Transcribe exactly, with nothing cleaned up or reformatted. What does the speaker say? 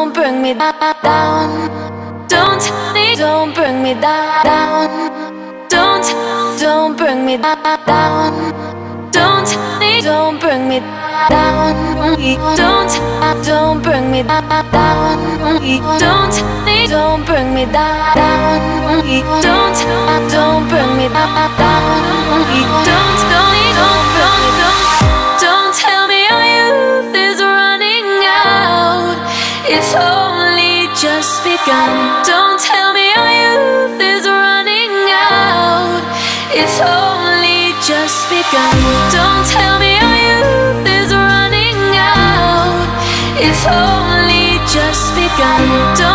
don't bring me down. Don't tell me, don't bring me down. Don't, don't bring me down. Don't tell me, don't bring me down. Don't, don't bring me down. Don't tell me, don't bring me down. Don't, don't bring me down. Don't, don't, don't bring me down. Don't tell me our youth is running out. It's only just begun. Don't tell me our youth is running out. It's only just begun. Don't tell me our youth is running out. It's only just begun. Don't